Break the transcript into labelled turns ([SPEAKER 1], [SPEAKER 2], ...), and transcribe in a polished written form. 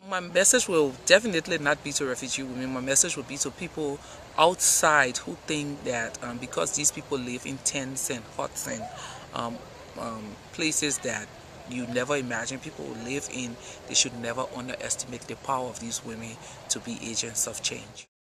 [SPEAKER 1] My message will definitely not be to refugee women. My message will be to people outside who think that because these people live in tents and huts and um, places that you never imagine people will live in, they should never underestimate the power of these women to be agents of change.